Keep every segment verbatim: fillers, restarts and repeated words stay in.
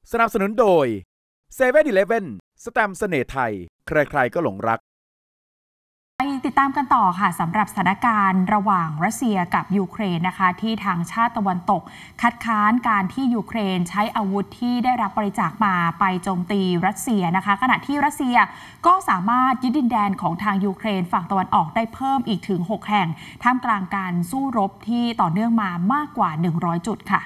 สนับสนุนโดย เซเว่น อีเลฟเว่น สแตมป์เสน่ห์ไทยใครๆก็หลงรักไปติดตามกันต่อค่ะสำหรับสถานการณ์ระหว่างรัสเซียกับยูเครนนะคะที่ทางชาติตะวันตกคัดค้านการที่ยูเครนใช้อาวุธที่ได้รับบริจาคมาไปโจมตีรัสเซียนะคะขณะที่รัสเซียก็สามารถยึดดินแดนของทางยูเครนฝั่งตะวันออกได้เพิ่มอีกถึงหกแห่งท่ามกลางการสู้รบที่ต่อเนื่องมามากกว่าหนึ่งร้อยจุดค่ะ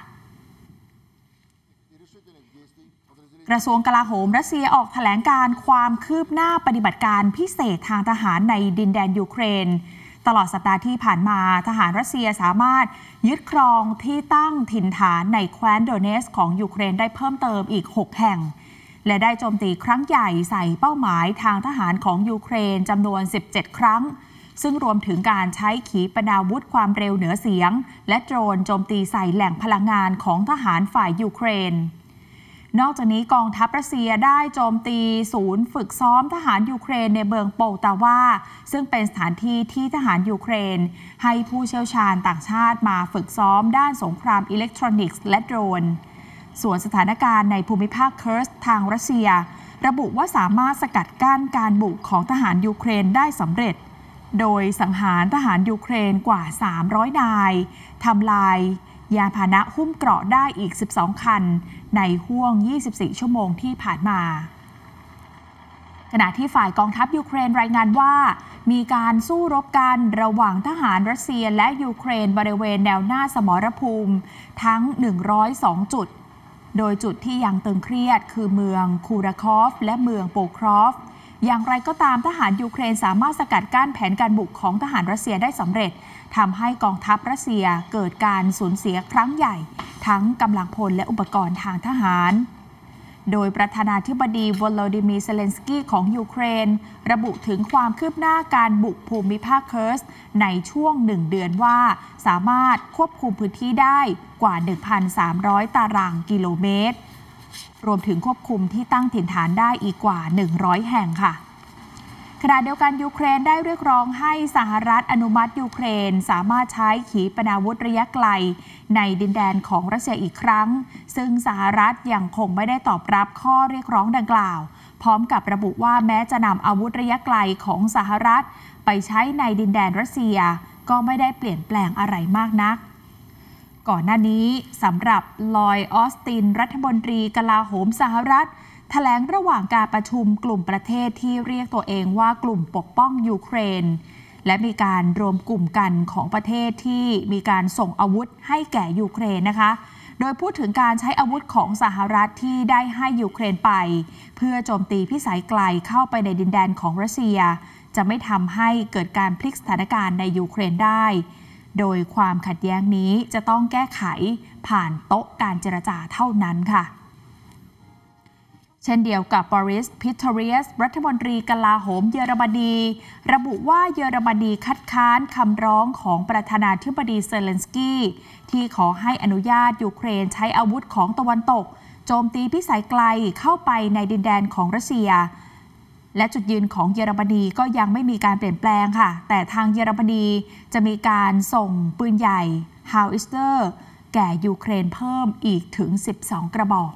กระทรวงกลาโหมรัสเซียออกแถลงการความคืบหน้าปฏิบัติการพิเศษทางทหารในดินแดนยูเครนตลอดสัปดาห์ที่ผ่านมาทหารรัสเซียสามารถยึดครองที่ตั้งถิ่นฐานในแคว้นโดเนสของยูเครนได้เพิ่มเติมอีกหกแห่งและได้โจมตีครั้งใหญ่ใส่เป้าหมายทางทหารของยูเครนจำนวนสิบเจ็ดครั้งซึ่งรวมถึงการใช้ขีปนาวุธความเร็วเหนือเสียงและโดรนโจมตีใส่แหล่งพลังงานของทหารฝ่ายยูเครนนอกจากนี้กองทัพรัสเซียได้โจมตีศูนย์ฝึกซ้อมทหารยูเครนในเมืองโปตาวาซึ่งเป็นสถานที่ที่ทหารยูเครนให้ผู้เชี่ยวชาญต่างชาติมาฝึกซ้อมด้านสงครามอิเล็กทรอนิกส์และโดรนส่วนสถานการณ์ในภูมิภาคเคิร์สทางรัสเซียระบุว่าสามารถสกัดกั้นการบุกของทหารยูเครนได้สำเร็จโดยสังหารทหารยูเครนกว่าสามร้อยนายทำลายยานพาหนะหุ้มเกราะได้อีกสิบสองคันในห้วงยี่สิบสี่ชั่วโมงที่ผ่านมาขณะที่ฝ่ายกองทัพยูเครนรายงานว่ามีการสู้รบกันระหว่างทหารรัสเซียและยูเครนบริเวณแนวหน้าสมรภูมิทั้งหนึ่งร้อยสองจุดโดยจุดที่ยังตึงเครียดคือเมืองคูราคอฟและเมืองโปครอฟอย่างไรก็ตามทหารยูเครนสามารถสกัดกั้นแผนการบุกของทหารรัสเซียได้สำเร็จทำให้กองทัพรัสเซียเกิดการสูญเสียครั้งใหญ่ทั้งกำลังพลและอุปกรณ์ทางทหารโดยประธานาธิบดีวโลดิมีร์ เซเลนสกี้ของยูเครนระบุถึงความคืบหน้าการบุกภูมิภาคเคิร์สในช่วงหนึ่งเดือนว่าสามารถควบคุมพื้นที่ได้กว่า หนึ่งพันสามร้อย ตารางกิโลเมตรรวมถึงควบคุมที่ตั้งถิ่นฐานได้อีกกว่าหนึ่งร้อยแห่งค่ะขณะเดียวกันยูเครนได้เรียกร้องให้สหรัฐอนุมัติยูเครนสามารถใช้ขีปนาวุธระยะไกลในดินแดนของรัสเซียอีกครั้งซึ่งสหรัฐยังคงไม่ได้ตอบรับข้อเรียกร้องดังกล่าวพร้อมกับระบุว่าแม้จะนำอาวุธระยะไกลของสหรัฐไปใช้ในดินแดนรัสเซียก็ไม่ได้เปลี่ยนแปลงอะไรมากนักก่อนหน้านี้สำหรับลอยด์ ออสตินรัฐมนตรีกลาโหมสหรัฐแถลงระหว่างการประชุมกลุ่มประเทศที่เรียกตัวเองว่ากลุ่มปกป้องยูเครนและมีการรวมกลุ่มกันของประเทศที่มีการส่งอาวุธให้แก่ยูเครนนะคะโดยพูดถึงการใช้อาวุธของสหรัฐที่ได้ให้ยูเครนไปเพื่อโจมตีพิสัยไกลเข้าไปในดินแดนของรัสเซียจะไม่ทำให้เกิดการพลิกสถานการณ์ในยูเครนได้โดยความขัดแย้งนี้จะต้องแก้ไขผ่านโต๊ะการเจรจาเท่านั้นค่ะเช่นเดียวกับบอริส พิทอเรียสรัฐมนตรีกลาโหมเยอรมนีระบุว่าเยอรมนีคัดค้านคำร้องของประธานาธิบดีเซเลนสกี้ที่ขอให้อนุญาตยูเครนใช้อาวุธของตะวันตกโจมตีพิสัยไกลเข้าไปในดินแดนของรัสเซียและจุดยืนของเยอรมนีก็ยังไม่มีการเปลี่ยนแปลงค่ะแต่ทางเยอรมนีจะมีการส่งปืนใหญ่ฮาวอิสเตอร์แก่ยูเครนเพิ่มอีกถึงสิบสองกระบอก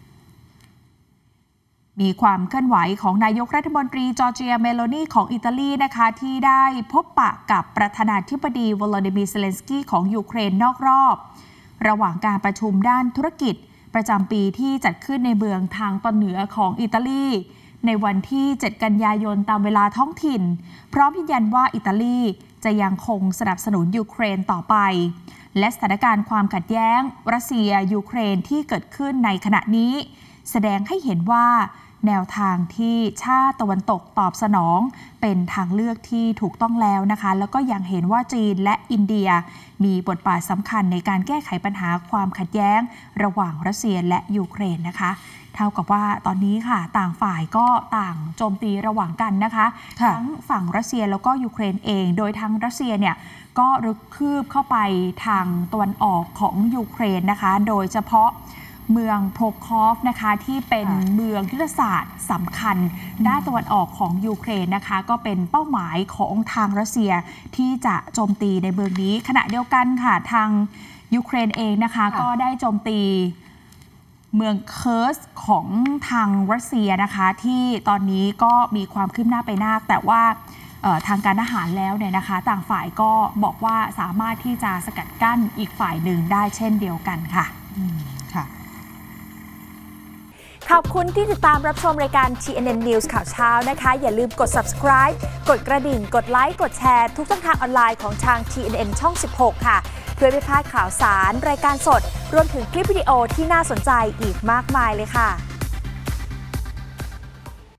มีความเคลื่อนไหวของนายกรัฐมนตรีจอร์เจียเมโลนีของอิตาลีนะคะที่ได้พบปะกับประธานาธิบดีวโลดิมีร์ เซเลนสกี้ของยูเครนนอกรอบระหว่างการประชุมด้านธุรกิจประจำปีที่จัดขึ้นในเมืองทางตอนเหนือของอิตาลีในวันที่เจ็ดกันยายนตามเวลาท้องถิ่นพร้อมยืนยันว่าอิตาลีจะยังคงสนับสนุนยูเครนต่อไปและสถานการณ์ความขัดแย้งรัสเซียยูเครนที่เกิดขึ้นในขณะนี้แสดงให้เห็นว่าแนวทางที่ชาติตะวันตกตอบสนองเป็นทางเลือกที่ถูกต้องแล้วนะคะแล้วก็ยังเห็นว่าจีนและอินเดียมีบทบาทสำคัญในการแก้ไขปัญหาความขัดแย้งระหว่างรัสเซียและยูเครนนะคะเท่ากับว่าตอนนี้ค่ะต่างฝ่ายก็ต่างโจมตีระหว่างกันนะคะทั้งฝั่งรัสเซียแล้วก็ยูเครนเองโดยทั้งรัสเซียเนี่ยก็รุกคืบเข้าไปทางตะวันออกของยูเครนนะคะโดยเฉพาะเมืองโพคอฟนะคะที่เป็นเมืองยุทธศาสตร์สำคัญด้านตะวันออกของยูเครนนะคะก็เป็นเป้าหมายของทางรัสเซียที่จะโจมตีในเมืองนี้ขณะเดียวกันค่ะทางยูเครนเองนะคะก็ได้โจมตีเมืองเคิร์สของทางรัสเซียนะคะที่ตอนนี้ก็มีความคืบหน้าไปมากแต่ว่าทางการทหารแล้วเนี่ยนะคะต่างฝ่ายก็บอกว่าสามารถที่จะสกัดกั้นอีกฝ่ายหนึ่งได้เช่นเดียวกันค่ะค่ะขอบคุณที่ติดตามรับชมรายการ ที เอ็น เอ็น News ข่าวเช้านะคะอย่าลืมกด Subscribe กดกระดิ่งกดไลค์กดแชร์ทุกช่องทางออนไลน์ของทาง ที เอ็น เอ็น ช่อง สิบหก ค่ะเพื่อไม่พลาดข่าวสารรายการสดรวมถึงคลิปวิดีโอที่น่าสนใจอีกมากมายเลยค่ะ